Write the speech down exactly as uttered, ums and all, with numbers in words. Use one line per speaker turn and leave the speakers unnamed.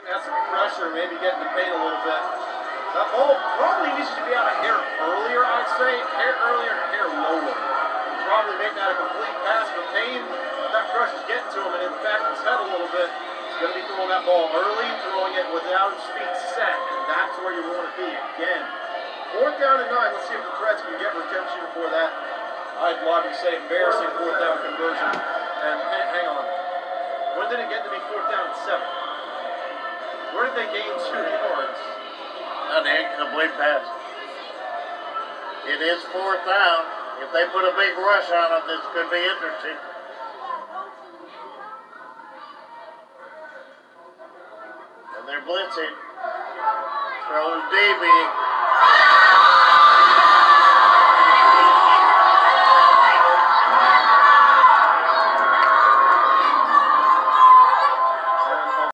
Got some pressure, maybe getting the Payne a little bit. That ball probably needs to be out a hair earlier, I'd say. Hair earlier and hair lower. Probably make that a complete pass for Payne. That pressure's getting to him, and in fact, his head a little bit. He's going to be throwing that ball early, throwing it without his feet set, and that's where you want to be again. Fourth down and nine. Let's see if the Threats can get redemption for that. I'd love to say embarrassing fourth down conversion. And hang on. When did it get to be fourth down and seven? Where did they gain two yards?
An incomplete pass. It is fourth down. If they put a big rush on them, this could be interesting. And they're blitzing. Throws D B.